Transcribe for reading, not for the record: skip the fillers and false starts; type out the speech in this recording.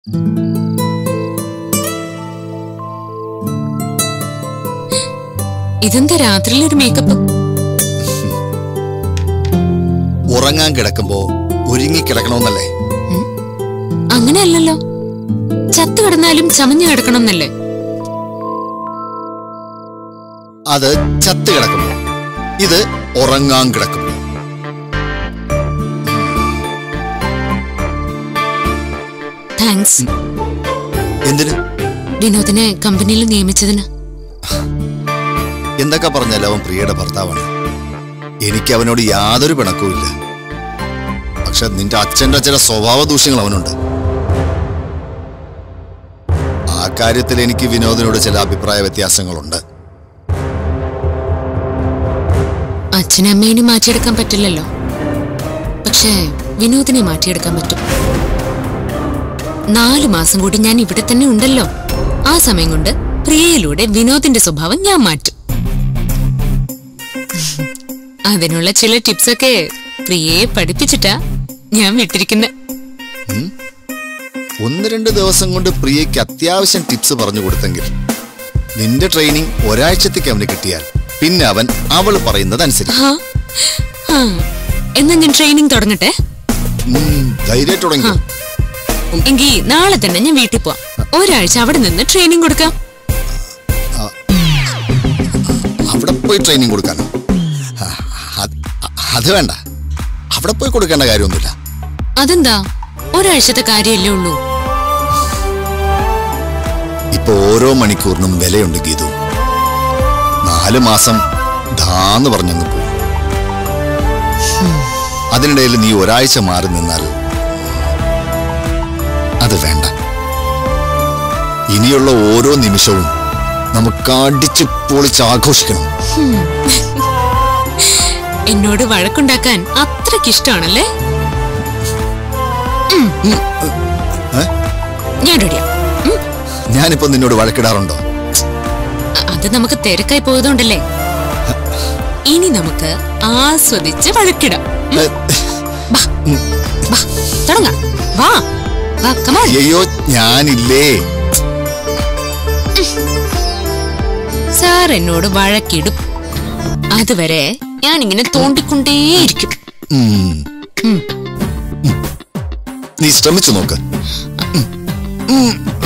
ഇതെന്താ രാത്രിയിലൊരു മേക്കപ്പ്? ഉറങ്ങാൻ കിടക്കുമ്പോ ഒരുങ്ങി കിടക്കണമെന്നല്ലേ? അങ്ങനെയല്ലല്ലോ, ചത്തു കിടന്നാലും ചമഞ്ഞു കിടക്കണമെന്നല്ലേ? അത് ചത്തു കിടക്കുമ്പോ, ഇത് ഉറങ്ങാൻ കിടക്കുമ്പോ. താങ്ക്സ്. എന്തിന്? വിനോദിനെ കമ്പനിയിൽ നിയമിച്ചതിന്. എന്തൊക്കെ പറഞ്ഞാലും അവൻ പ്രിയയുടെ ഭർത്താവാണ്. എനിക്ക് അവനോട് യാതൊരു പിണക്കവുമില്ല. പക്ഷെ നിന്റെ അച്ഛന്റെ ചില സ്വഭാവ ദൂഷ്യങ്ങൾ അവനുണ്ട്. ആ കാര്യത്തിൽ എനിക്ക് വിനോദിനോട് ചില അഭിപ്രായ വ്യത്യാസങ്ങളുണ്ട്. അച്ഛനും അമ്മേനെ മാറ്റിയെടുക്കാൻ പറ്റില്ലല്ലോ, പക്ഷേ വിനോദിനെ മാറ്റിയെടുക്കാൻ പറ്റും. 4 മാസം കൂടി ഞാൻ ഇവിടെ തന്നെ ഉണ്ടല്ലോ. ആ സമയം കൊണ്ട് പ്രിയയിലൂടെ വിനോദിന്റെ സ്വഭാവം ഞാൻ മാറ്റും. അതിനുള്ള ചില ടിപ്സൊക്കെ പ്രിയയെ പഠിപ്പിച്ചിട്ടാ ഞാൻ വിട്ടിരിക്കുന്നത്. 1-2 ദിവസം കൊണ്ട് പ്രിയയ്ക്ക് അത്യാവശ്യം ടിപ്സ് പറഞ്ഞു കൊടുത്തെങ്കിൽ നിന്റെ ട്രെയിനിങ് ഒരാഴ്ചത്തേക്ക് അവന് കിട്ടിയാൽ പിന്നെ അവൻ അവള് പറയുന്നത് അനുസരിച്ച്. എന്നാ ഞാൻ ട്രെയിനിങ് തുടങ്ങട്ടെ? ധൈര്യമായിട്ട് തുടങ്ങി. എങ്കിൽ നാളെ തന്നെ ഞാൻ വീട്ടിൽ പോവാം. ഒരാഴ്ച അവിടെ നിന്ന് ട്രെയിനിങ് കൊടുക്കാം. അവിടെ പോയി ട്രെയിനിങ് കൊടുക്കാനോ? അത് വേണ്ട, അവിടെ പോയി കൊടുക്കേണ്ട കാര്യമൊന്നുമില്ല. അതെന്താ? ഒരാഴ്ചത്തെ കാര്യമല്ലേ ഉള്ളൂ. ഇപ്പൊ ഓരോ മണിക്കൂറിനും വിലയുണ്ട് ഗീതു. 4 മാസം ധാന്ന് പറഞ്ഞങ്ങ് പോകും. അതിനിടയിൽ നീ ഒരാഴ്ച മാറി നിന്നാൽ അത് വേണ്ട. ഇനിയുള്ള ഓരോ നിമിഷവും നമുക്ക് അടിച്ച് പൊളിച്ച് ആഘോഷിക്കണം. എന്നോട് വഴക്കുണ്ടാക്കാൻ അത്രക്കിഷ്ടാണല്ലേ? ഞാൻ റെഡിയാ. ഞാനിപ്പോ നിന്നോട് വഴക്കിടാറുണ്ടോ? അത് നമുക്ക് തിരക്കായി പോയതുകൊണ്ടല്ലേ. ഇനി നമുക്ക് ആസ്വദിച്ച് വഴക്കിടാം. തുടങ്ങാം. വാ വാ, come on. അയ്യോ, ഞാനില്ലേ. സാർ എന്നോട് വഴക്കിടും. അതുവരെ ഞാൻ ഇങ്ങനെ തോണ്ടിക്കൊണ്ടേയിരിക്കും. നീ ശ്രമിച്ചു നോക്ക്.